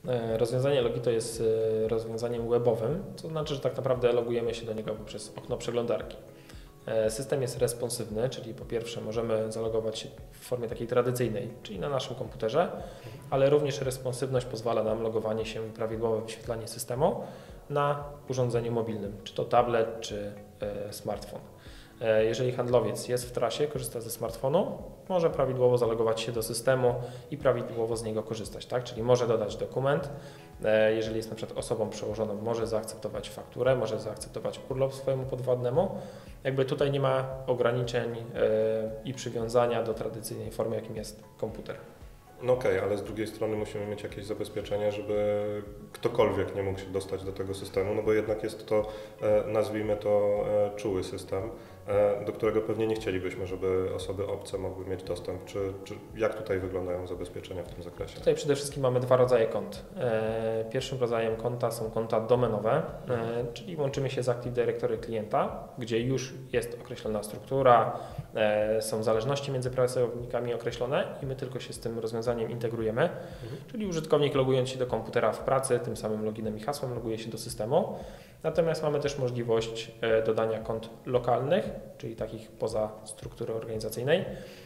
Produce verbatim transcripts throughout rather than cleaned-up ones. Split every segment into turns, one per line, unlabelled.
Rozwiązanie Logito jest rozwiązaniem webowym, to znaczy, że tak naprawdę logujemy się do niego poprzez okno przeglądarki. System jest responsywny, czyli po pierwsze możemy zalogować się w formie takiej tradycyjnej, czyli na naszym komputerze, ale również responsywność pozwala nam logowanie się i prawidłowe wyświetlanie systemu na urządzeniu mobilnym, czy to tablet, czy smartfon. Jeżeli handlowiec jest w trasie, korzysta ze smartfonu, może prawidłowo zalogować się do systemu i prawidłowo z niego korzystać, tak? Czyli może dodać dokument, jeżeli jest na przykład osobą przełożoną, może zaakceptować fakturę, może zaakceptować urlop swojemu podwładnemu. Jakby tutaj nie ma ograniczeń i przywiązania do tradycyjnej formy, jakim jest komputer.
No okej, okay, ale z drugiej strony musimy mieć jakieś zabezpieczenie, żeby ktokolwiek nie mógł się dostać do tego systemu, no bo jednak jest to, nazwijmy to, czuły system, do którego pewnie nie chcielibyśmy, żeby osoby obce mogły mieć dostęp. Czy, czy jak tutaj wyglądają zabezpieczenia w tym zakresie?
Tutaj przede wszystkim mamy dwa rodzaje kont. Pierwszym rodzajem konta są konta domenowe, czyli łączymy się z Active Directory klienta, gdzie już jest określona struktura, są zależności między pracownikami określone i my tylko się z tym rozwiązaniem integrujemy, mhm. czyli użytkownik logując się do komputera w pracy, tym samym loginem i hasłem loguje się do systemu. Natomiast mamy też możliwość dodania kont lokalnych, czyli takich poza struktury organizacyjnej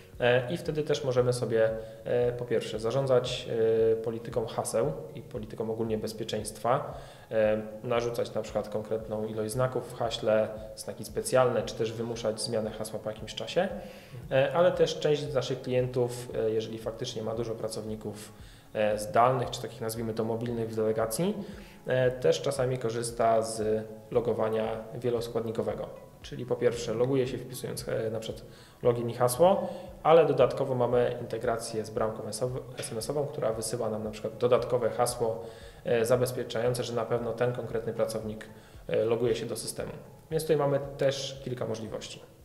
i wtedy też możemy sobie po pierwsze zarządzać polityką haseł i polityką ogólnie bezpieczeństwa, narzucać na przykład konkretną ilość znaków w haśle, znaki specjalne, czy też wymuszać zmianę hasła po jakimś czasie, ale też część z naszych klientów, jeżeli faktycznie ma dużo pracowników zdalnych, czy takich nazwijmy to mobilnych w delegacji, też czasami korzysta z logowania wieloskładnikowego. Czyli po pierwsze loguje się wpisując na przykład login i hasło, ale dodatkowo mamy integrację z bramką es em esową, która wysyła nam na przykład dodatkowe hasło zabezpieczające, że na pewno ten konkretny pracownik loguje się do systemu. Więc tutaj mamy też kilka możliwości.